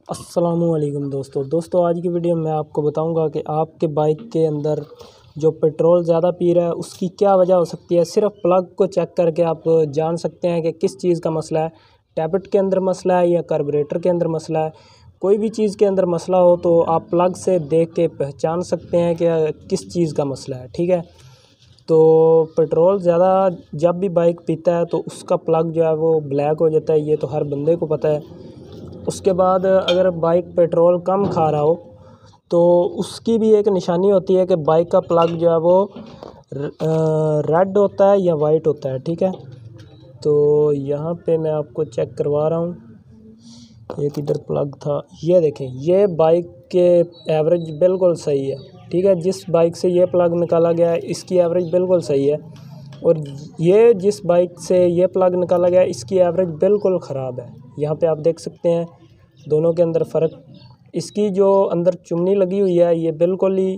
अस्सलामुअलैकुम दोस्तों आज की वीडियो में मैं आपको बताऊंगा कि आपके बाइक के अंदर जो पेट्रोल ज़्यादा पी रहा है उसकी क्या वजह हो सकती है। सिर्फ प्लग को चेक करके आप जान सकते हैं कि किस चीज़ का मसला है। टैबलेट के अंदर मसला है या कार्बोरेटर के अंदर मसला है। कोई भी चीज़ के अंदर मसला हो तो आप प्लग से देख के पहचान सकते हैं कि किस चीज़ का मसला है। ठीक है, तो पेट्रोल ज़्यादा जब भी बाइक पीता है तो उसका प्लग जो है वो ब्लैक हो जाता है, ये तो हर बंदे को पता है। उसके बाद अगर बाइक पेट्रोल कम खा रहा हो तो उसकी भी एक निशानी होती है कि बाइक का प्लग जो है वो रेड होता है या वाइट होता है। ठीक है, तो यहाँ पे मैं आपको चेक करवा रहा हूँ। एक इधर प्लग था, ये देखें, ये बाइक के एवरेज बिल्कुल सही है। ठीक है, जिस बाइक से ये प्लग निकाला गया है इसकी एवरेज बिल्कुल सही है, और ये जिस बाइक से ये प्लग निकाला गया है इसकी एवरेज बिल्कुल ख़राब है। यहाँ पे आप देख सकते हैं दोनों के अंदर फ़र्क। इसकी जो अंदर चुमनी लगी हुई है ये बिल्कुल ही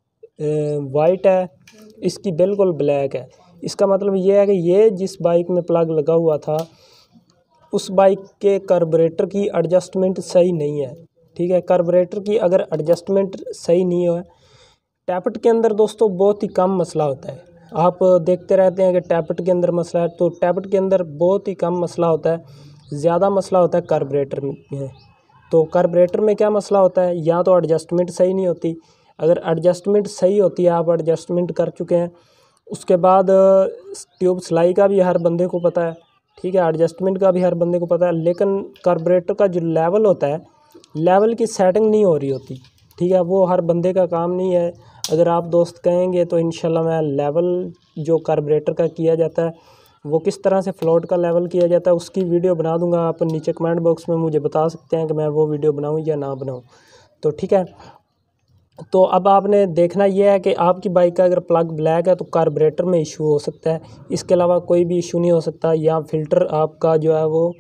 वाइट है, इसकी बिल्कुल ब्लैक है। इसका मतलब ये है कि ये जिस बाइक में प्लग लगा हुआ था उस बाइक के कार्बोरेटर की एडजस्टमेंट सही नहीं है। ठीक है, कार्बोरेटर की अगर एडजस्टमेंट सही नहीं हो, टैबलेट के अंदर दोस्तों बहुत ही कम मसला होता है। आप देखते रहते हैं कि टैबलेट के अंदर मसला है, तो टैबलेट के अंदर बहुत ही कम मसला होता है, ज़्यादा मसला होता है कार्बोरेटर में। तो कार्बोरेटर में क्या मसला होता है, या तो एडजस्टमेंट सही नहीं होती। अगर एडजस्टमेंट सही होती है, आप एडजस्टमेंट कर चुके हैं, उसके बाद ट्यूब सिलाई का भी हर बंदे को पता है। ठीक है, एडजस्टमेंट का भी हर बंदे को पता है, लेकिन कार्बोरेटर का जो लेवल होता है, लेवल की सेटिंग नहीं हो रही होती। ठीक है, वो हर बंदे का काम नहीं है। अगर आप दोस्त कहेंगे तो इंशाल्लाह मैं लेवल जो कार्बोरेटर का किया जाता है वो किस तरह से फ्लोट का लेवल किया जाता है उसकी वीडियो बना दूंगा। आप नीचे कमेंट बॉक्स में मुझे बता सकते हैं कि मैं वो वीडियो बनाऊं या ना बनाऊं। तो ठीक है, तो अब आपने देखना यह है कि आपकी बाइक का अगर प्लग ब्लैक है तो कार्बोरेटर में इशू हो सकता है, इसके अलावा कोई भी इशू नहीं हो सकता। या फिल्टर आपका जो है वो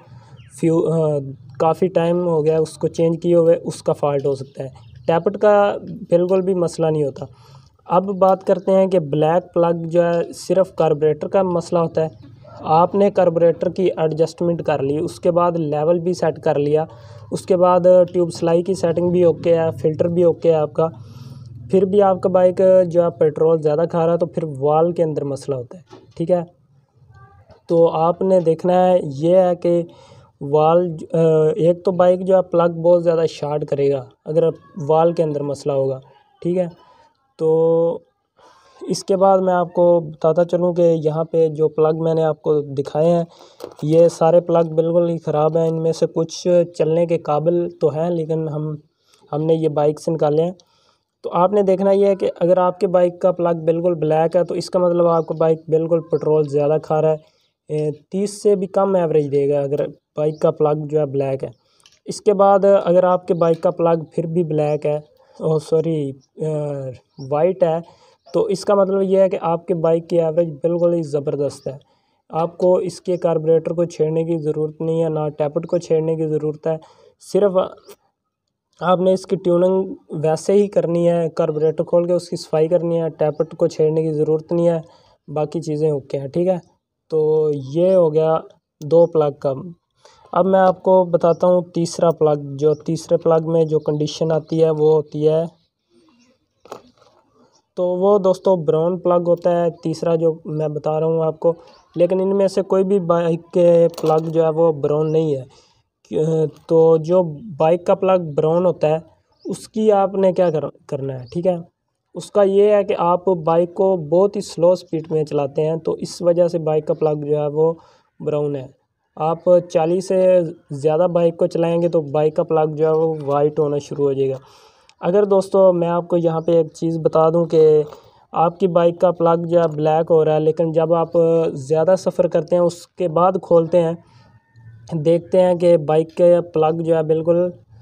काफ़ी टाइम हो गया उसको चेंज किए हुए, उसका फ़ॉल्ट हो सकता है। टैबलेट का बिल्कुल भी मसला नहीं होता। अब बात करते हैं कि ब्लैक प्लग जो है सिर्फ कार्बोरेटर का मसला होता है। आपने कार्बोरेटर की एडजस्टमेंट कर ली, उसके बाद लेवल भी सेट कर लिया, उसके बाद ट्यूब सिलाई की सेटिंग भी ओके है, फ़िल्टर भी ओके है आपका, फिर भी आपका बाइक जो है पेट्रोल ज़्यादा खा रहा है, तो फिर वाल के अंदर मसला होता है। ठीक है, तो आपने देखना है ये है कि वाल एक तो बाइक जो है प्लग बहुत ज़्यादा शार्ट करेगा अगर वाल के अंदर मसला होगा। ठीक है, तो इसके बाद मैं आपको बताता चलूँ कि यहाँ पे जो प्लग मैंने आपको दिखाए हैं ये सारे प्लग बिल्कुल ही ख़राब हैं। इनमें से कुछ चलने के काबिल तो हैं, लेकिन हमने ये बाइक से निकाले हैं। तो आपने देखना ये है कि अगर आपके बाइक का प्लग बिल्कुल ब्लैक है तो इसका मतलब आपका बाइक बिल्कुल पेट्रोल ज़्यादा खा रहा है, 30 से भी कम एवरेज देगा अगर बाइक का प्लग जो है ब्लैक है। इसके बाद अगर आपके बाइक का प्लग फिर भी ब्लैक है, वाइट है, तो इसका मतलब ये है कि आपके बाइक की एवरेज बिल्कुल ही ज़बरदस्त है। आपको इसके कार्बोरेटर को छेड़ने की ज़रूरत नहीं है, ना टैबलेट को छेड़ने की ज़रूरत है। सिर्फ आपने इसकी ट्यूनिंग वैसे ही करनी है, कार्बोरेटर खोल के उसकी सफाई करनी है, टैबलेट को छेड़ने की ज़रूरत नहीं है, बाकी चीज़ें ओके हैं। ठीक है, तो ये हो गया दो प्लग का। अब मैं आपको बताता हूँ तीसरा प्लग। जो तीसरे प्लग में जो कंडीशन आती है वो होती है, तो वो दोस्तों ब्राउन प्लग होता है तीसरा जो मैं बता रहा हूँ आपको। लेकिन इनमें से कोई भी बाइक के प्लग जो है वो ब्राउन नहीं है। तो जो बाइक का प्लग ब्राउन होता है उसकी आपने क्या करना है। ठीक है, उसका ये है कि आप बाइक को बहुत ही स्लो स्पीड में चलाते हैं, तो इस वजह से बाइक का प्लग जो है वो ब्राउन है। आप 40 से ज़्यादा बाइक को चलाएंगे तो बाइक का प्लग जो है वो वाइट होना शुरू हो जाएगा। अगर दोस्तों मैं आपको यहाँ पे एक चीज़ बता दूँ कि आपकी बाइक का प्लग जो है ब्लैक हो रहा है, लेकिन जब आप ज़्यादा सफ़र करते हैं उसके बाद खोलते हैं, देखते हैं कि बाइक के प्लग जो है बिल्कुल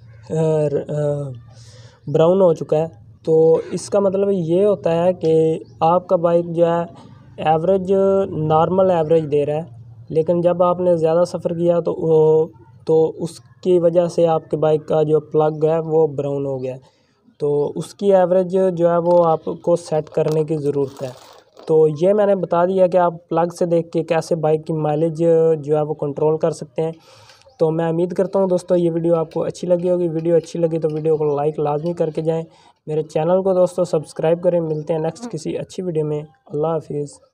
ब्राउन हो चुका है, तो इसका मतलब ये होता है कि आपका बाइक जो है एवरेज नॉर्मल एवरेज दे रहा है, लेकिन जब आपने ज़्यादा सफ़र किया तो उसकी वजह से आपके बाइक का जो प्लग है वो ब्राउन हो गया। तो उसकी एवरेज जो है वो आपको सेट करने की ज़रूरत है। तो ये मैंने बता दिया कि आप प्लग से देख के कैसे बाइक की माइलेज जो है वो कंट्रोल कर सकते हैं। तो मैं उम्मीद करता हूँ दोस्तों ये वीडियो आपको अच्छी लगी होगी। वीडियो अच्छी लगी तो वीडियो को लाइक लाजमी करके जाएं। मेरे चैनल को दोस्तों सब्सक्राइब करें। मिलते हैं नेक्स्ट किसी अच्छी वीडियो में। अल्लाह हाफिज़।